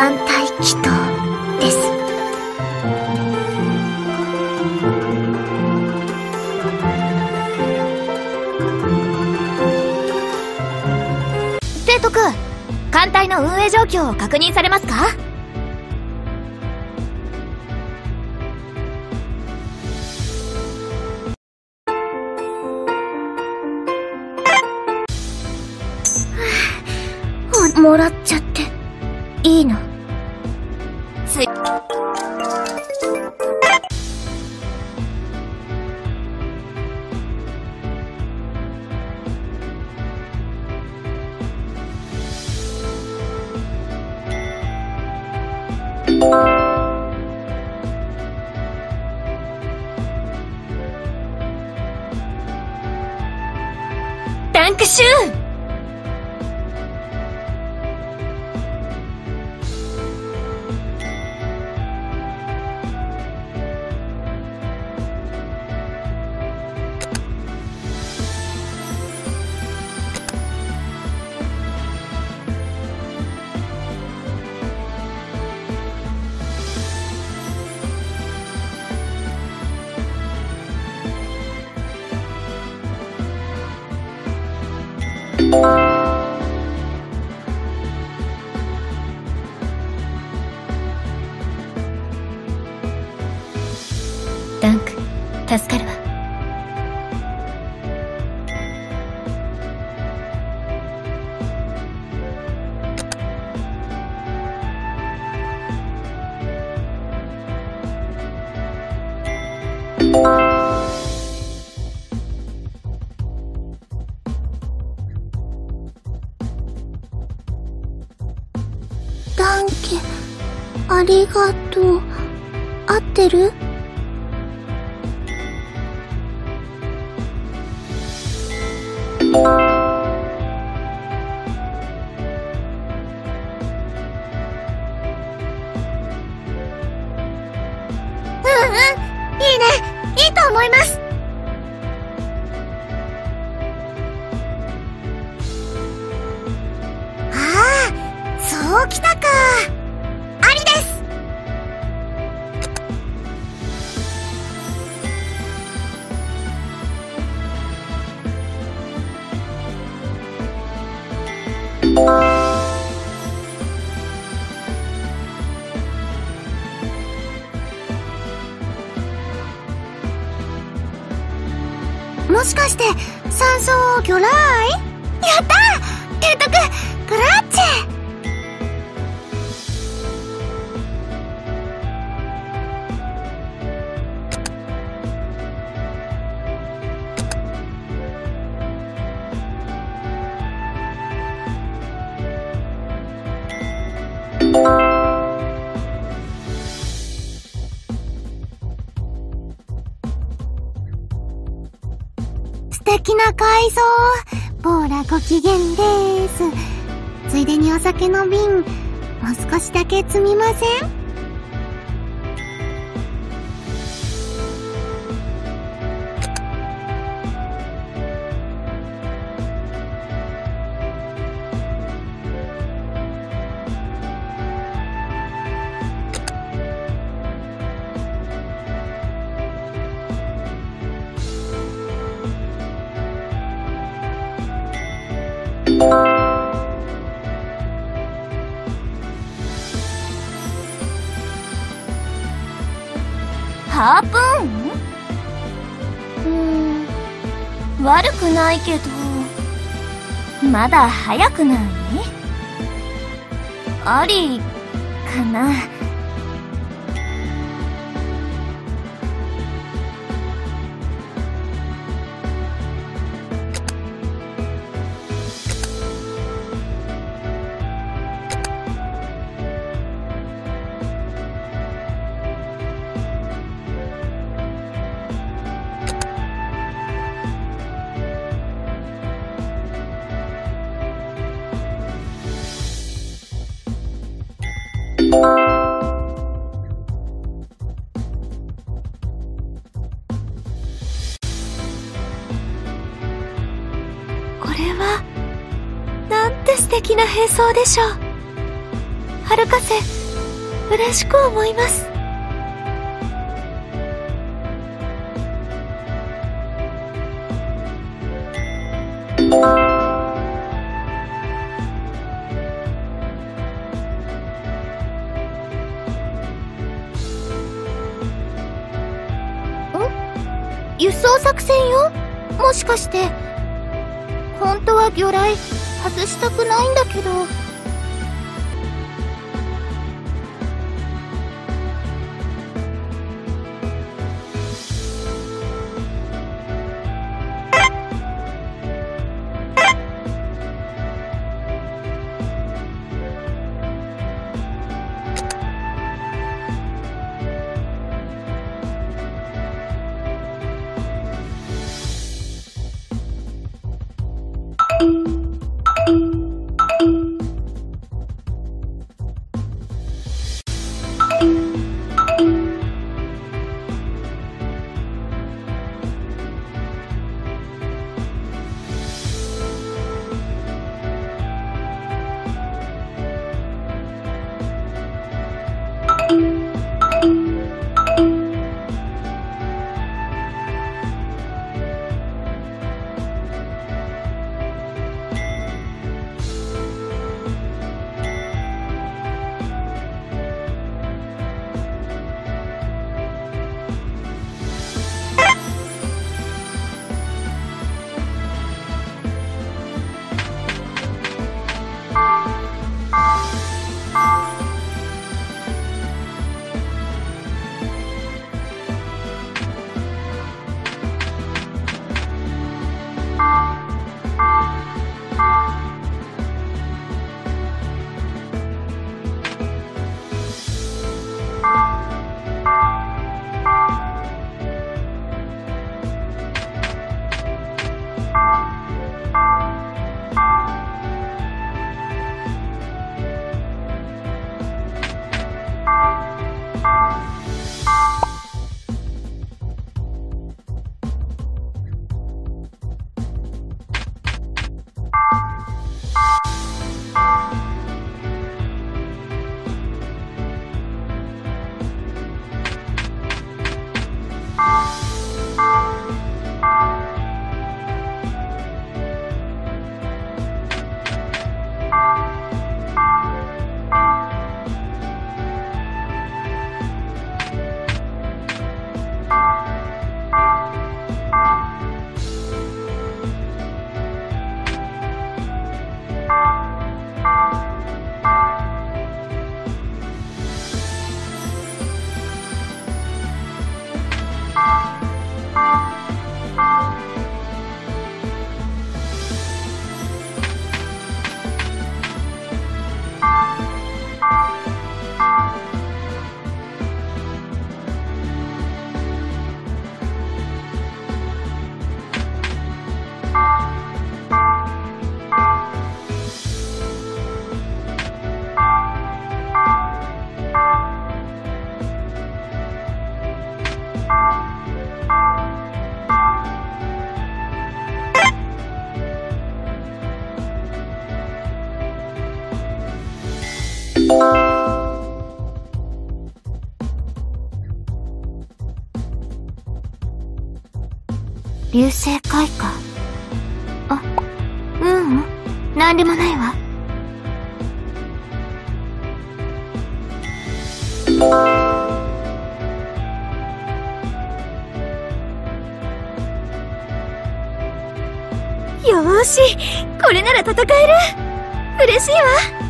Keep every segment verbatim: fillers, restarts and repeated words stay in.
艦隊祈祷です。 提督、艦隊の運営状況を確認されますか？ もらっちゃっていいの？ ついダンクシュー。ダンク、助かるわ。 ダンケ、ありがとう。合ってる？ そうきたか。ありです。 もしかして酸素魚雷？やったー！提督、グラッチェ！素敵な改装。ポーラご機嫌です。ついでにお酒の瓶、もう少しだけ積みません？ ハープーン？うーん、悪くないけど、まだ早くない？ありかな。これはなんて素敵な並走でしょう。 春風、嬉しく思います。 輸送作戦よ？もしかして。本当は魚雷外したくないんだけど。流星開花。あ、ううん、なんでもないわ。 よーし、これなら戦える。嬉しいわ。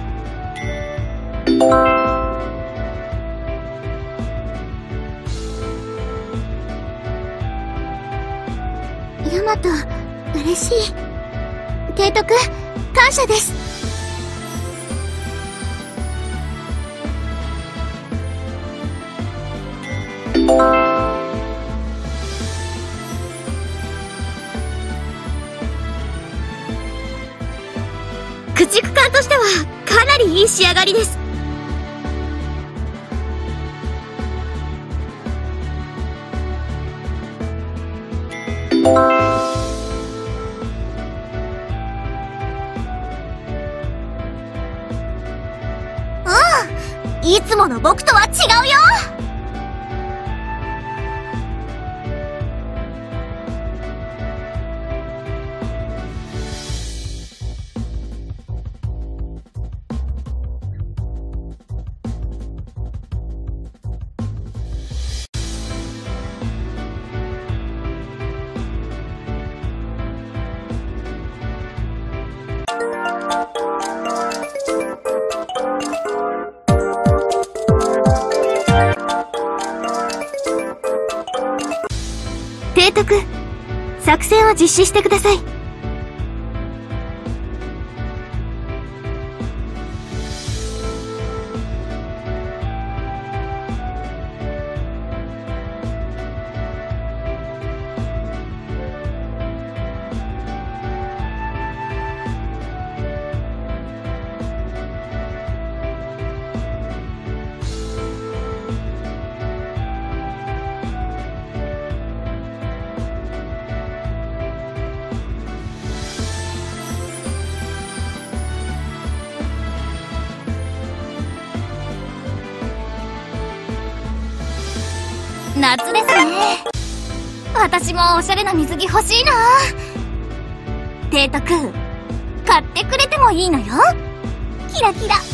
ヤマト、嬉しい。提督、感謝です。 駆逐艦としてはかなりいい仕上がりです。 うん、 いつもの僕とは違うよ。 提督、作戦を実施してください。 夏ですね。私もおしゃれな水着欲しいな。提督、買ってくれてもいいのよ。キラキラ。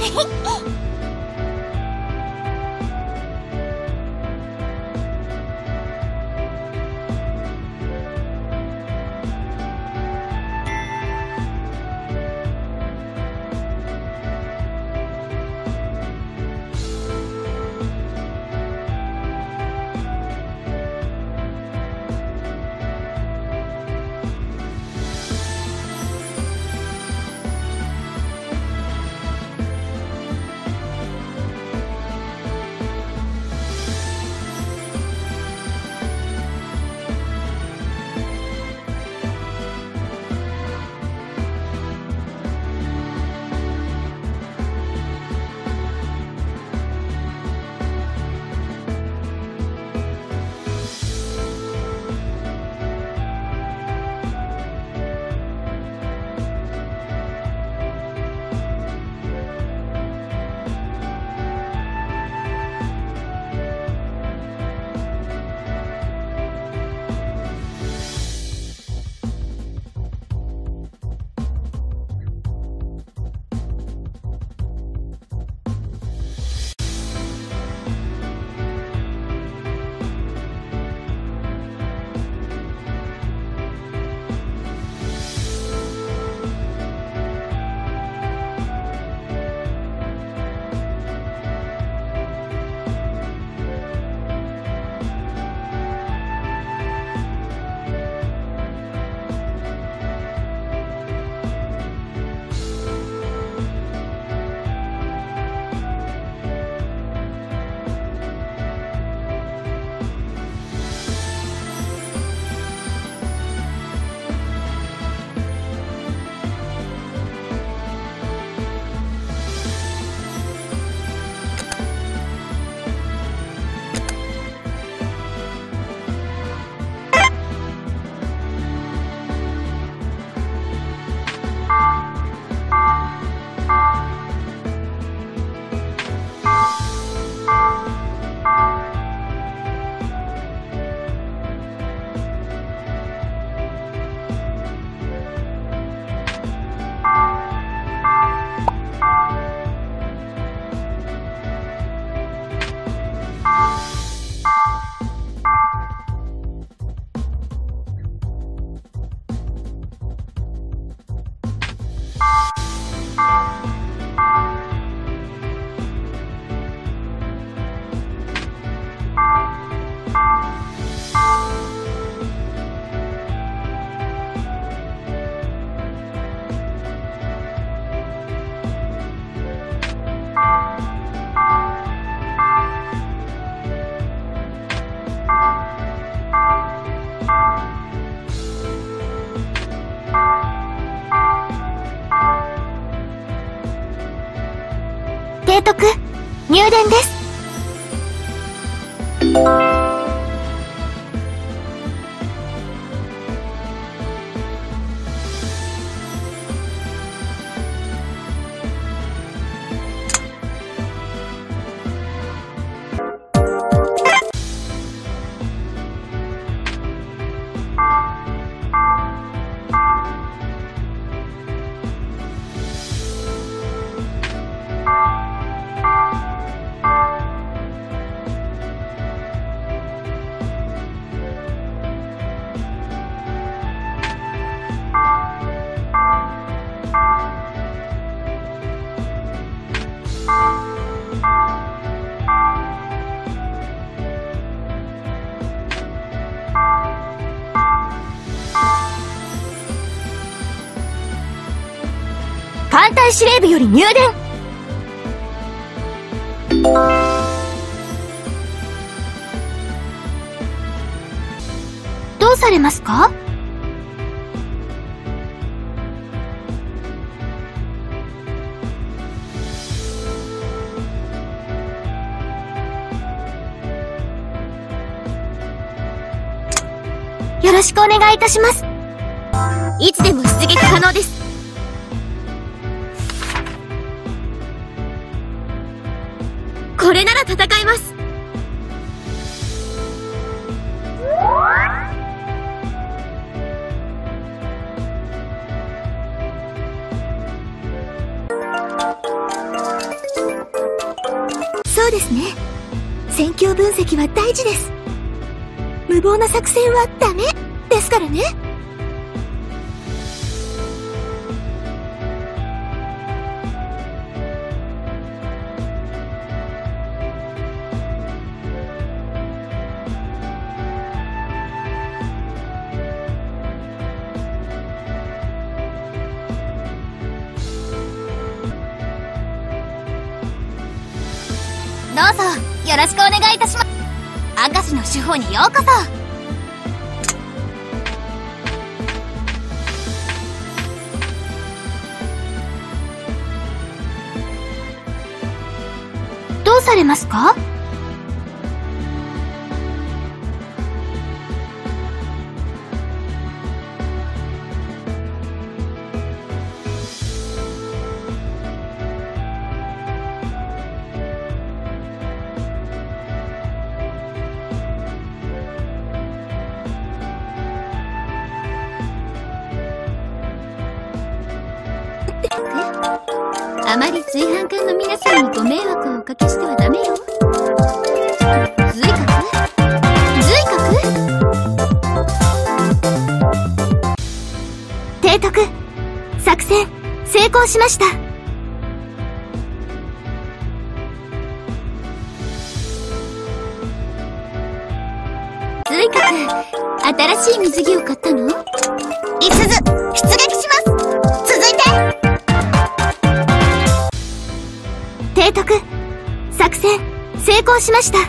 提督、入電です。 艦隊司令部より入電。どうされますか？よろしくお願いいたします。いつでも出撃可能です。これなら戦えます。そうですね。戦況分析は大事です。無謀な作戦はダメですからね。どうぞよろしくお願いいたします。明石の司法にようこそ。どうされますか？あまり随伴艦の皆さんにご迷惑をおかけしてはダメよ。随角？随角？提督、作戦成功しました。随角、新しい水着を買ったの？いすず、出撃します。続いて。提督、作戦成功しました。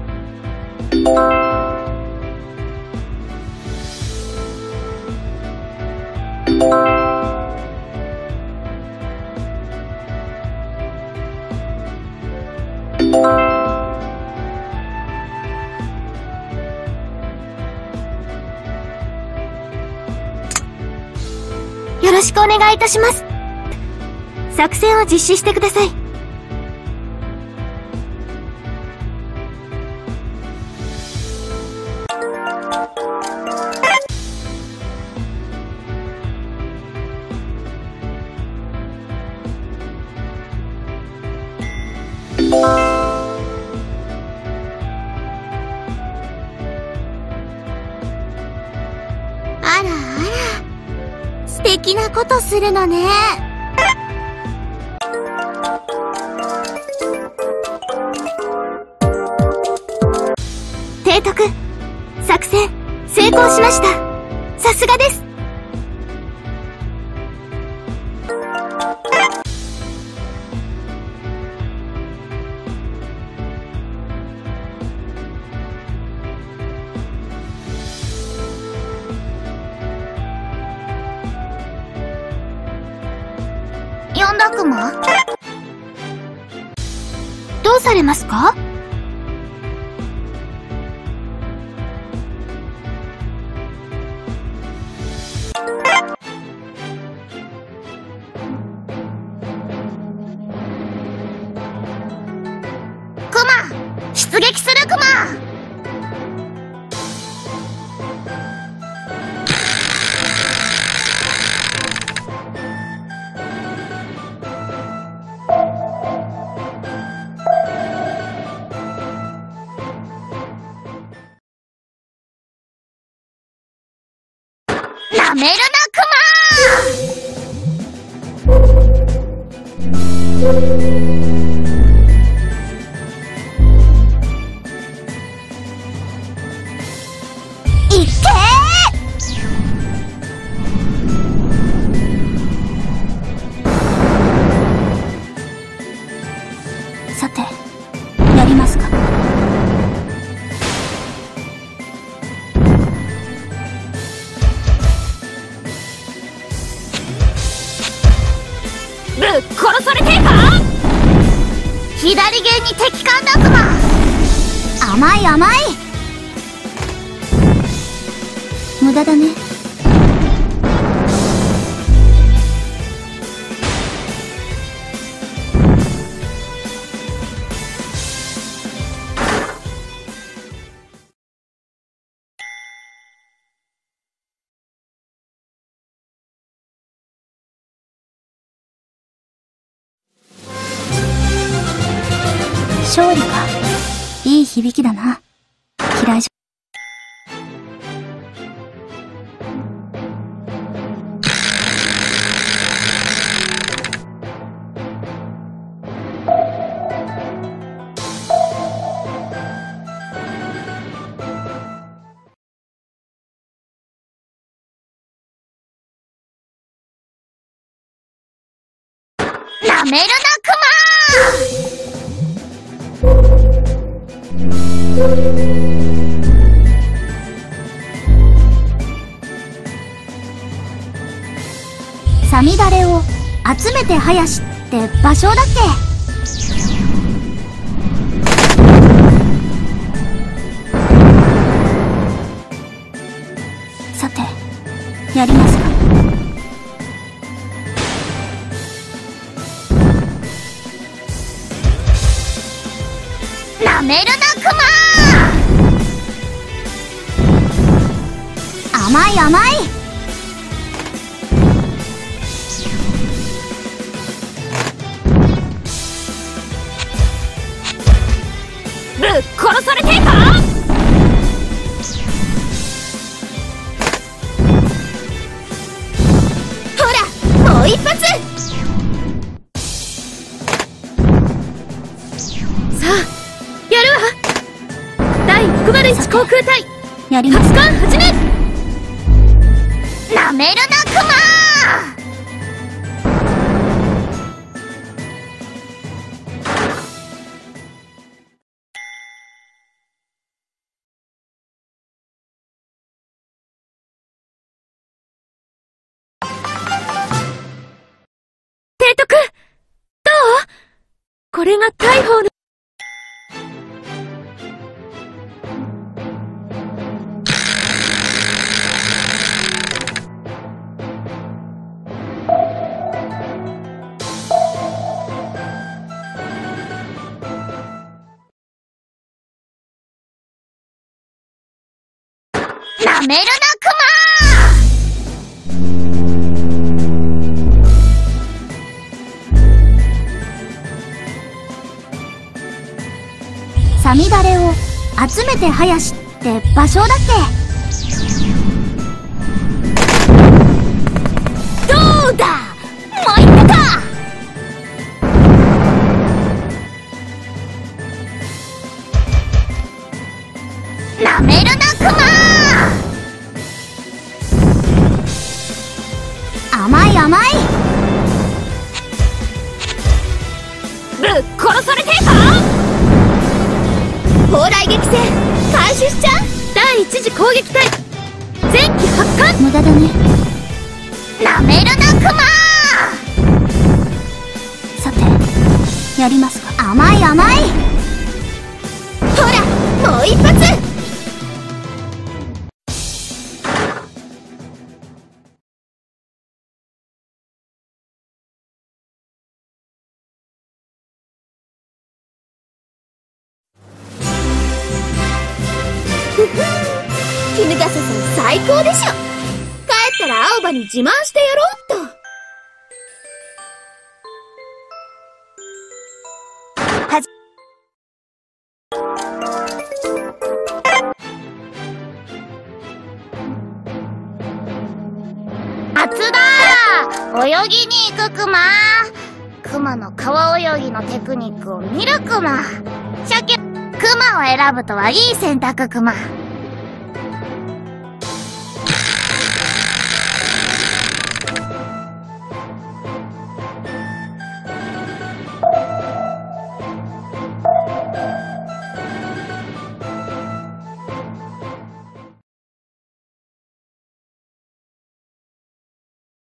よろしくお願いいたします。作戦を実施してください。あらあら、素敵なことするのね。提督、作戦成功しました。さすがです。呼んだクマ？どうされますか？クマ、出撃するクマ。なめるなクマ。 左弦に敵艦だくま。甘い甘い。無駄だね。勝利か。いい響きだな。嫌いじゃ。なめるなクマさみだれを集めて林って場所だっけ。さてやりますか。なめるなクマ。甘い甘い。ぶっ殺されてえか。ほらもう一発。さあやるわ。だいひゃくいち航空隊やります。発艦始め。なめるなクマ。提督どう？これが大砲のなめるなクマ。さみだれを集めて林って場所だっけ。どうだもう一手か。なめるなクマ。甘い甘い。ぶっ殺されてえか。砲雷撃戦開始しちゃう。第一次攻撃隊前期発艦。無駄だね。なめるなクマ。さてやりますか。甘い甘い。ほらもう一発。衣笠さん最高でしょ。帰ったら青葉に自慢してやろうっと。はじ夏だー。泳ぎに行くクマ。クマの川泳ぎのテクニックを見るクマ。鮭クマを選ぶとはいい選択クマ。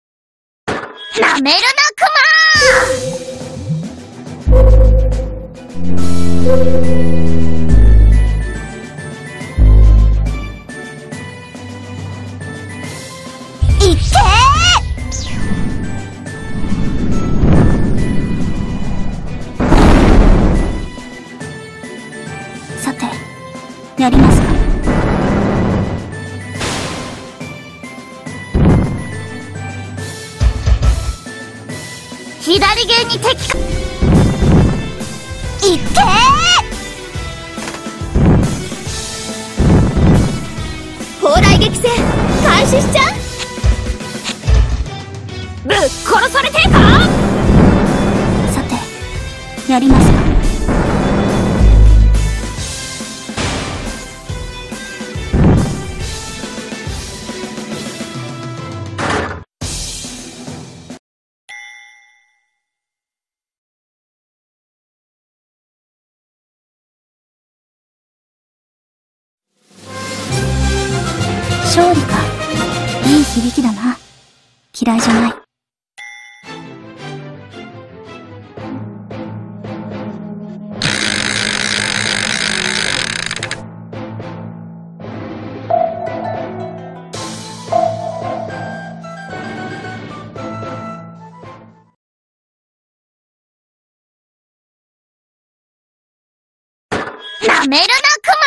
なめるなクマ。 やりますか。 左舷に敵か。 いっけー。砲雷撃戦開始しちゃう。 ぶっ殺されてえか。 さてやりますか。勝利か。いい響きだな。嫌いじゃない。 なめるな、クマ。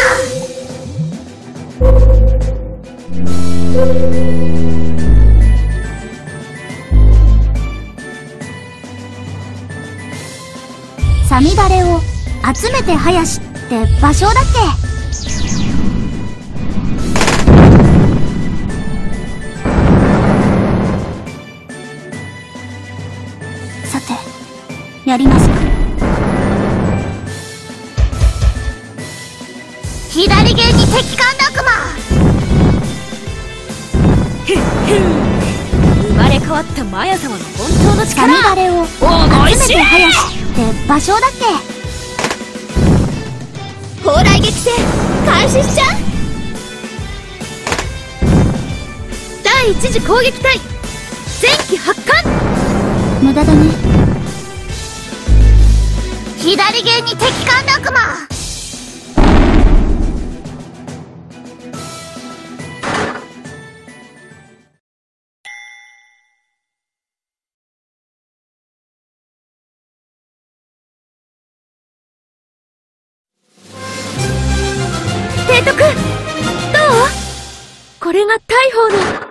サミバレを集めて林って場所だっけ。さてやりますか。 左舷に敵艦だ、クマ。 生まれ変わったマヤ様の本当の力。 サミバレを集めて林って場所だっけ。 砲雷撃戦開始しちゃう。第一次攻撃隊前期発艦。 無駄だね。 左舷に敵艦だ、クマ。 提督、どう？これが大砲の